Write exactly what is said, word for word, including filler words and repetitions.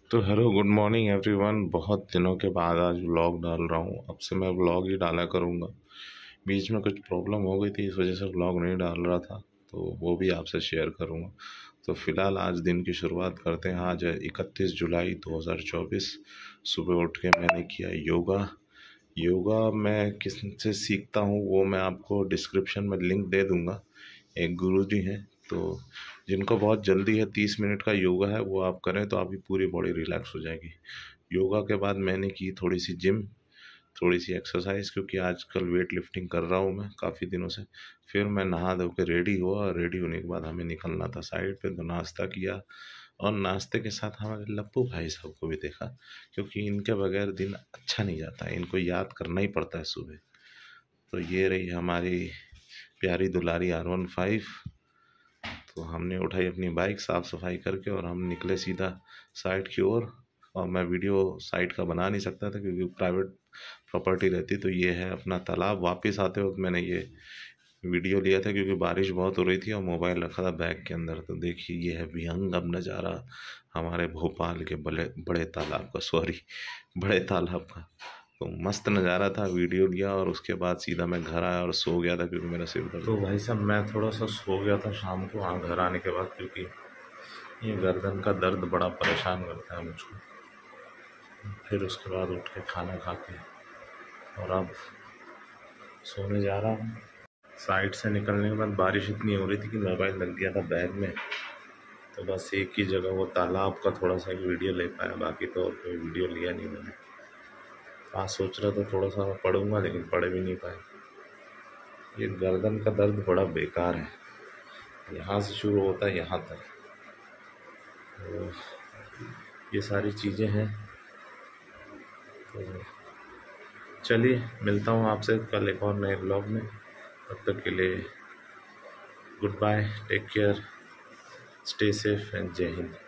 तो hello, good morning everyone. बहुत दिनों के बाद आज व्लॉग डाल रहा हूँ। अब से मैं व्लॉग ही डाला करूँगा। बीच में कुछ प्रॉब्लम हो गई थी, इस वजह से व्लॉग नहीं डाल रहा था, तो वो भी आपसे शेयर करूँगा। तो फ़िलहाल आज दिन की शुरुआत करते हैं। आज है इकतीस जुलाई दो हज़ार चौबीस। सुबह उठ के मैंने किया योगा। योगा मैं किस से सीखता हूँ वो मैं आपको डिस्क्रिप्शन में लिंक दे दूँगा। एक गुरुजी हैं, तो जिनको बहुत जल्दी है, तीस मिनट का योगा है, वो आप करें तो आपकी पूरी बॉडी रिलैक्स हो जाएगी। योगा के बाद मैंने की थोड़ी सी जिम, थोड़ी सी एक्सरसाइज, क्योंकि आजकल वेट लिफ्टिंग कर रहा हूँ मैं काफ़ी दिनों से। फिर मैं नहा धो के रेडी हुआ, और रेडी होने के बाद हमें निकलना था साइड पे, तो नाश्ता किया। और नाश्ते के साथ हमारे लप्पू भाई साहब को भी देखा, क्योंकि इनके बगैर दिन अच्छा नहीं जाता, इनको याद करना ही पड़ता है सुबह। तो ये रही हमारी प्यारी दुलारी आर वन फाइव। तो हमने उठाई अपनी बाइक, साफ़ सफाई करके, और हम निकले सीधा साइट की ओर। और मैं वीडियो साइट का बना नहीं सकता था, क्योंकि प्राइवेट प्रॉपर्टी रहती। तो ये है अपना तालाब। वापस आते वक्त मैंने ये वीडियो लिया था, क्योंकि बारिश बहुत हो रही थी और मोबाइल रखा था बैग के अंदर। तो देखिए, ये है विहंगम नज़ारा हमारे भोपाल के बड़े बड़े तालाब का, सॉरी बड़े तालाब का। तो मस्त नज़ारा था, वीडियो लिया, और उसके बाद सीधा मैं घर आया और सो गया था, क्योंकि मेरा सिर दर्द। तो भाई साहब, मैं थोड़ा सा सो गया था शाम को हाँ घर आने के बाद, क्योंकि ये गर्दन का दर्द बड़ा परेशान करता है मुझको। फिर उसके बाद उठ के खाना खा के और अब सोने जा रहा हूँ। साइड से निकलने के बाद बारिश इतनी हो रही थी कि मोबाइल लग गया था बैग में। तो बस एक ही जगह वो तालाब का थोड़ा सा एक वीडियो ले पाया, बाकी तो और कोई वीडियो लिया नहीं मैंने। आज सोच रहा था थोड़ा सा पढ़ूंगा, लेकिन पढ़ भी नहीं पाया। ये गर्दन का दर्द बड़ा बेकार है, यहाँ से शुरू होता है यहाँ तक। तो ये सारी चीज़ें हैं। तो चलिए, मिलता हूँ आपसे कल एक और नए ब्लॉग में। तब तक के लिए goodbye, take care, stay safe and जय हिंद।